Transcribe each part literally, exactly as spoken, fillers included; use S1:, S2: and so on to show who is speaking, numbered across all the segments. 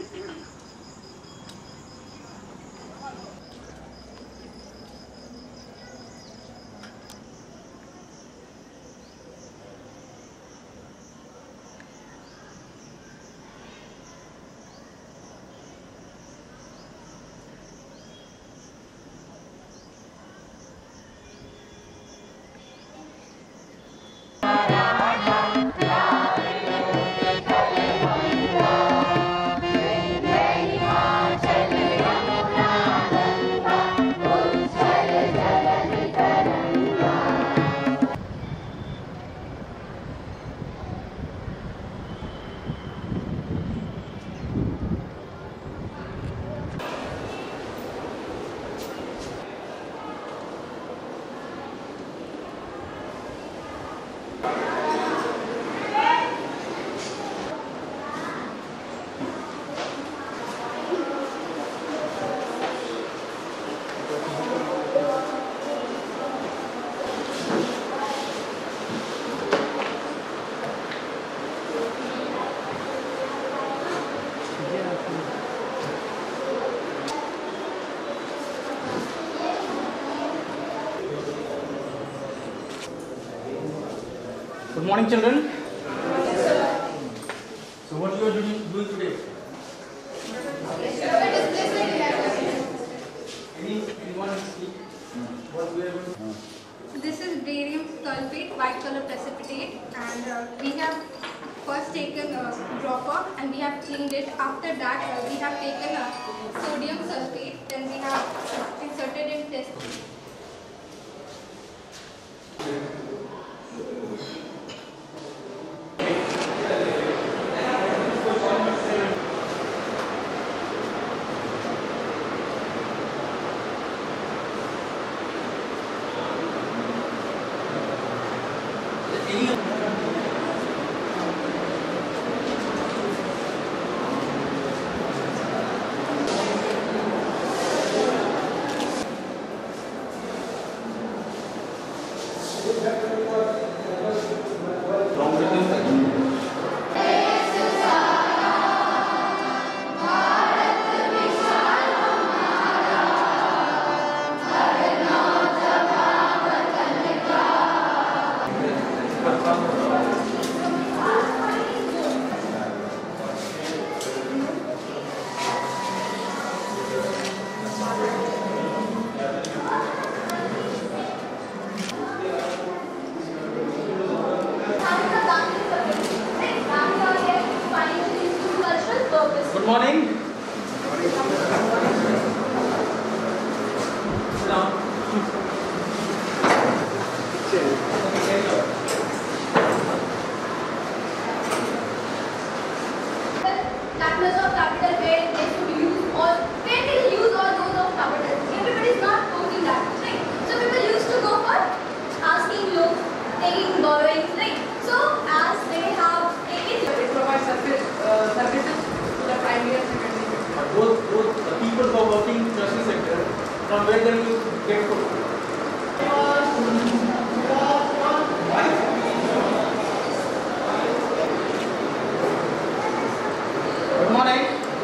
S1: Good morning, children. Yes, sir. So, what you are doing, doing today? Any, anyone speak? What we are going to?
S2: This is barium sulfate, white color precipitate, and uh, we have first taken a dropper and we have cleaned it. After that, uh, we have taken a sodium sulfate, then we have inserted in test tube.
S1: Good morning. Sit down.
S2: Capitals of capital where they should use or where they use all those of capitals. Everybody is not talking that, right? So people used to go for asking loans, taking borrowings, right? So as they have taken,
S3: It provides service, uh, services to the primary and secondary sector.
S1: Both, both the people who are working in the tertiary sector, from where they will get food. Good morning.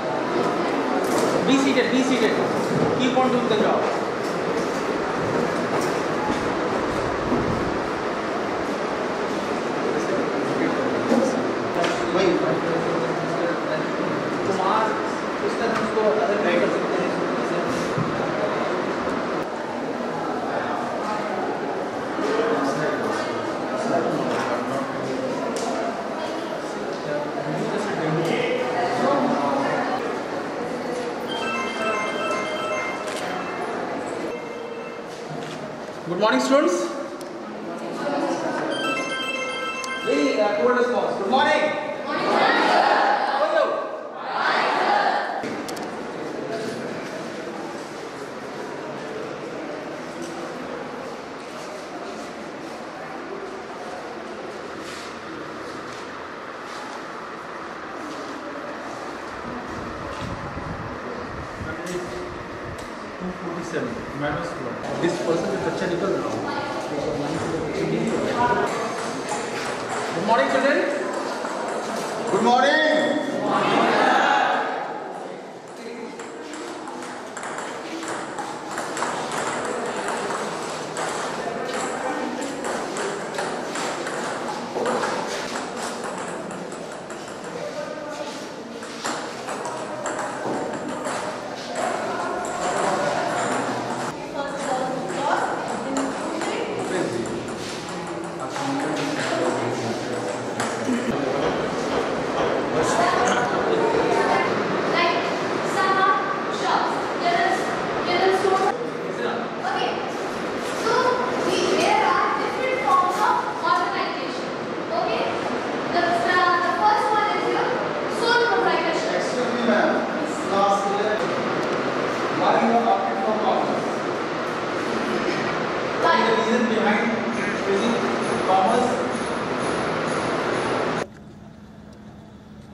S1: Be seated, be seated. Keep on doing the job. Kumar इस तरह उसको other try कर सकते हैं. Good morning, students. Very uh, cold response. Good morning. Good morning, sir. How are you? Fine, sir. two forty-seven minus one. This percentage अच्छा निकल रहा हूँ. Good morning, children.
S4: Good morning.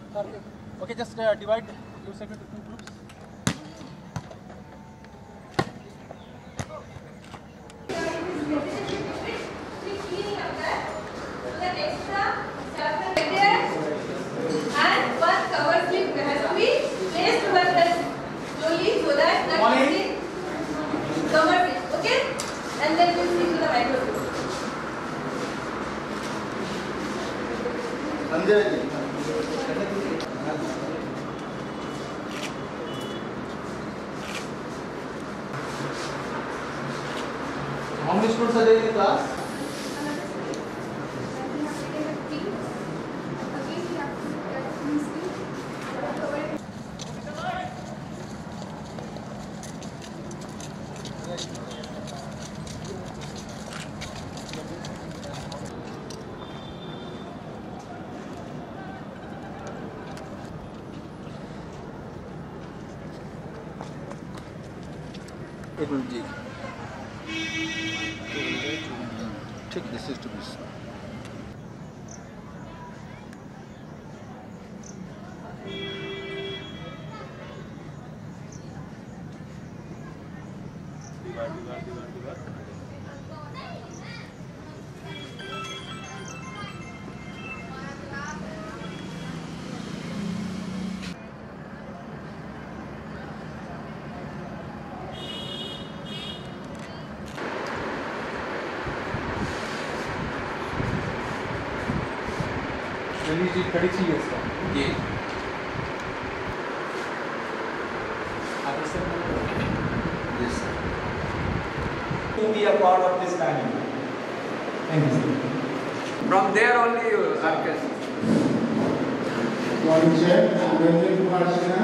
S1: Okay, just uh, divide yourself into two groups.
S3: And one cover slip has to be placed over the slowly so that that is cover slip. Okay? And then we will see to the microscope.
S1: How many students are there in the class? It will take. Take this is to be. Release it thirty-three years का.
S4: Yeah. Yes, sir.
S1: To be a part of this family. Thank you, sir.
S4: From there only you are.
S5: Morning, Chair. I'm Ranjan Kumar Sinha,